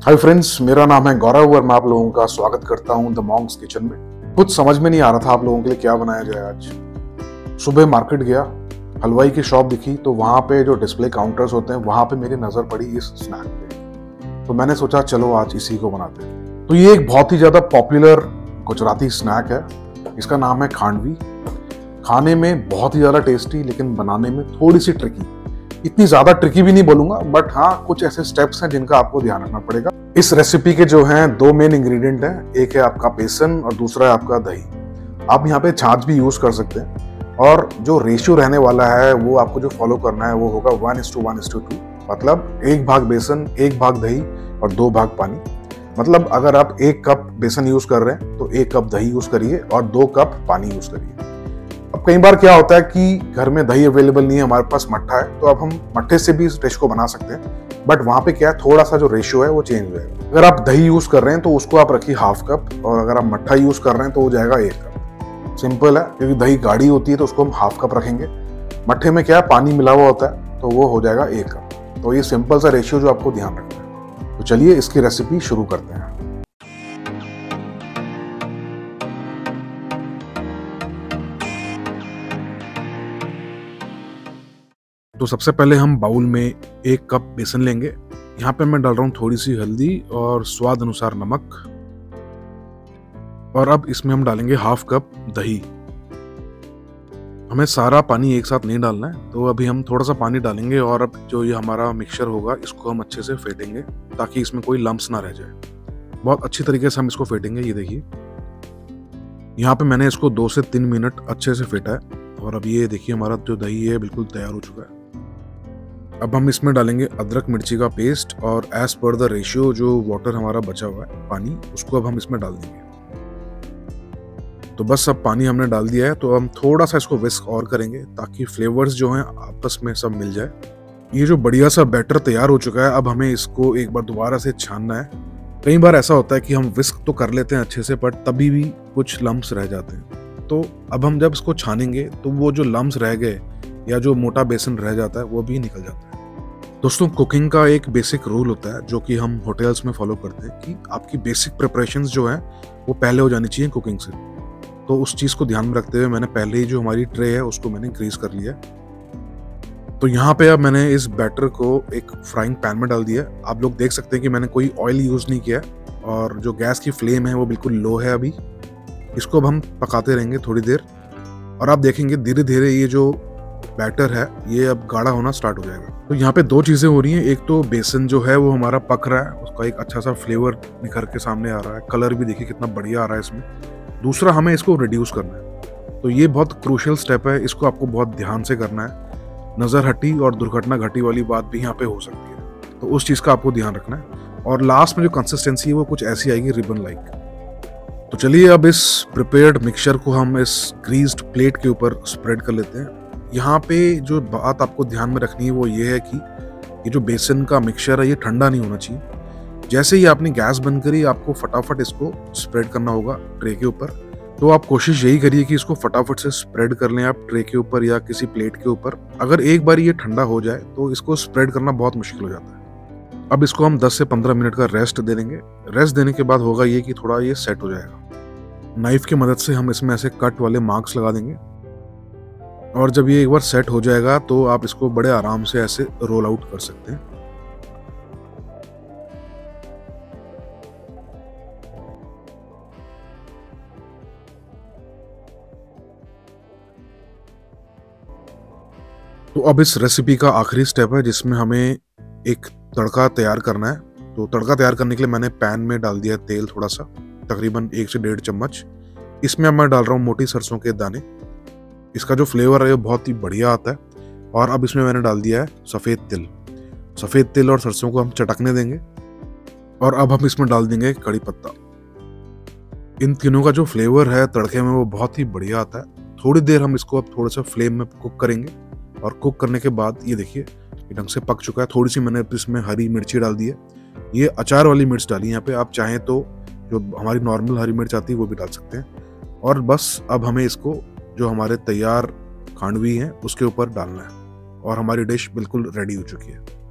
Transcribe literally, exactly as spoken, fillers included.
Hi friends, मेरा नाम है गौरव और मैं आप लोगों का स्वागत करता हूं द मॉन्क्स किचन में। कुछ समझ में नहीं आ रहा था आप लोगों के लिए क्या बनाया जाए आज। सुबह मार्केट गया, हलवाई की शॉप दिखी तो वहां पे जो डिस्प्ले काउंटर्स होते हैं वहां पे मेरी नजर पड़ी इस स्नैक पे। तो मैंने सोचा चलो आज इसी को बनाते हैं। तो ये एक बहुत ही ज्यादा पॉपुलर गुजराती स्नैक है। इसका नाम है खांडवी। खाने में बहुत ही ज्यादा टेस्टी, लेकिन बनाने में थोड़ी सी ट्रिकी। इतनी ज्यादा ट्रिकी भी नहीं बोलूंगा, बट हाँ कुछ ऐसे स्टेप्स हैं जिनका आपको ध्यान रखना पड़ेगा। इस रेसिपी के जो हैं दो मेन इंग्रेडिएंट हैं, एक है आपका बेसन और दूसरा है आपका दही। आप यहाँ पे छाछ भी यूज कर सकते हैं और जो रेशियो रहने वाला है वो आपको जो फॉलो करना है वो होगा one is two one is two two. मतलब एक भाग बेसन, एक भाग दही और दो भाग पानी। मतलब अगर आप एक कप बेसन यूज कर रहे हैं तो एक कप दही यूज करिए और दो कप पानी यूज करिए। अब कई बार क्या होता है कि घर में दही अवेलेबल नहीं है, हमारे पास मट्ठा है, तो अब हम मट्ठे से भी इस डिश को बना सकते हैं। बट वहां पे क्या है, थोड़ा सा जो रेशियो है वो चेंज हो जाएगा। अगर आप दही यूज कर रहे हैं तो उसको आप रखिए हाफ कप, और अगर आप मट्ठा यूज कर रहे हैं तो वो जाएगा एक कप। सिंपल है, क्योंकि दही गाढ़ी होती है तो उसको हम हाफ कप रखेंगे। मट्ठे में क्या है, पानी मिला हुआ होता है तो वो हो जाएगा एक कप। तो ये सिंपल सा रेशियो जो आपको ध्यान रखना है। तो चलिए इसकी रेसिपी शुरू करते हैं। तो सबसे पहले हम बाउल में एक कप बेसन लेंगे। यहाँ पे मैं डाल रहा हूँ थोड़ी सी हल्दी और स्वाद अनुसार नमक। और अब इसमें हम डालेंगे हाफ कप दही। हमें सारा पानी एक साथ नहीं डालना है, तो अभी हम थोड़ा सा पानी डालेंगे और अब जो ये हमारा मिक्सचर होगा इसको हम अच्छे से फेंटेंगे ताकि इसमें कोई लम्स ना रह जाए। बहुत अच्छी तरीके से हम इसको फेंटेंगे। ये देखिए, यहाँ पे मैंने इसको दो से तीन मिनट अच्छे से फेंटा है और अब ये देखिए हमारा जो दही है बिल्कुल तैयार हो चुका है। अब हम इसमें डालेंगे अदरक मिर्ची का पेस्ट और एज पर द रेशियो जो वाटर हमारा बचा हुआ है पानी, उसको अब हम इसमें डाल देंगे। तो बस अब पानी हमने डाल दिया है, तो हम थोड़ा सा इसको विस्क और करेंगे ताकि फ्लेवर्स जो हैं आपस में सब मिल जाए। ये जो बढ़िया सा बैटर तैयार हो चुका है, अब हमें इसको एक बार दोबारा से छानना है। कई बार ऐसा होता है कि हम विस्क तो कर लेते हैं अच्छे से, बट तभी भी कुछ लम्स रह जाते हैं। तो अब हम जब इसको छानेंगे तो वो जो लम्स रह गए या जो मोटा बेसन रह जाता है वो भी निकल जाता है। दोस्तों, कुकिंग का एक बेसिक रूल होता है जो कि हम होटल्स में फॉलो करते हैं कि आपकी बेसिक प्रिपरेशंस जो हैं वो पहले हो जानी चाहिए कुकिंग से। तो उस चीज़ को ध्यान में रखते हुए मैंने पहले ही जो हमारी ट्रे है उसको मैंने ग्रीस कर लिया। तो यहाँ पे अब मैंने इस बैटर को एक फ्राइंग पैन में डाल दिया। आप लोग देख सकते हैं कि मैंने कोई ऑयल यूज़ नहीं किया और जो गैस की फ्लेम है वो बिल्कुल लो है। अभी इसको अब हम पकाते रहेंगे थोड़ी देर और आप देखेंगे धीरे धीरे ये जो बैटर है ये अब गाढ़ा होना स्टार्ट हो जाएगा। तो यहाँ पे दो चीज़ें हो रही हैं। एक तो बेसन जो है वो हमारा पक रहा है, उसका एक अच्छा सा फ्लेवर निखर के सामने आ रहा है। कलर भी देखिए कितना बढ़िया आ रहा है इसमें। दूसरा, हमें इसको रिड्यूस करना है। तो ये बहुत क्रूशियल स्टेप है, इसको आपको बहुत ध्यान से करना है। नज़र हटी और दुर्घटना घटी वाली बात भी यहाँ पे हो सकती है, तो उस चीज़ का आपको ध्यान रखना है। और लास्ट में जो कंसिस्टेंसी है वो कुछ ऐसी आएगी, रिबन लाइक। तो चलिए अब इस प्रिपेयर्ड मिक्सचर को हम इस ग्रीस्ड प्लेट के ऊपर स्प्रेड कर लेते हैं। यहाँ पे जो बात आपको ध्यान में रखनी है वो ये है कि ये जो बेसन का मिक्सचर है ये ठंडा नहीं होना चाहिए। जैसे ही आपने गैस बंद करी, आपको फटाफट इसको स्प्रेड करना होगा ट्रे के ऊपर। तो आप कोशिश यही करिए कि इसको फटाफट से स्प्रेड कर लें आप ट्रे के ऊपर या किसी प्लेट के ऊपर। अगर एक बार ये ठंडा हो जाए तो इसको स्प्रेड करना बहुत मुश्किल हो जाता है। अब इसको हम दस से पंद्रह मिनट का रेस्ट दे देंगे। रेस्ट देने के बाद होगा ये कि थोड़ा ये सेट हो जाएगा। नाइफ की मदद से हम इसमें ऐसे कट वाले मार्क्स लगा देंगे और जब ये एक बार सेट हो जाएगा तो आप इसको बड़े आराम से ऐसे रोल आउट कर सकते हैं। तो अब इस रेसिपी का आखिरी स्टेप है जिसमें हमें एक तड़का तैयार करना है। तो तड़का तैयार करने के लिए मैंने पैन में डाल दिया तेल थोड़ा सा, तकरीबन एक से डेढ़ चम्मच। इसमें मैं डाल रहा हूँ मोटी सरसों के दाने। इसका जो फ्लेवर है वो बहुत ही बढ़िया आता है। और अब इसमें मैंने डाल दिया है सफ़ेद तिल। सफ़ेद तिल और सरसों को हम चटकने देंगे और अब हम इसमें डाल देंगे कड़ी पत्ता। इन तीनों का जो फ्लेवर है तड़के में वो बहुत ही बढ़िया आता है। थोड़ी देर हम इसको अब थोड़ा सा फ्लेम में कुक करेंगे और कुक करने के बाद ये देखिए ये ढंग से पक चुका है। थोड़ी सी मैंने इसमें हरी मिर्ची डाल दी है। ये अचार वाली मिर्च डाली है यहाँ पे। आप चाहें तो जो हमारी नॉर्मल हरी मिर्च आती है वो भी डाल सकते हैं। और बस अब हमें इसको जो हमारे तैयार खांडवी हैं उसके ऊपर डालना है और हमारी डिश बिल्कुल रेडी हो चुकी है।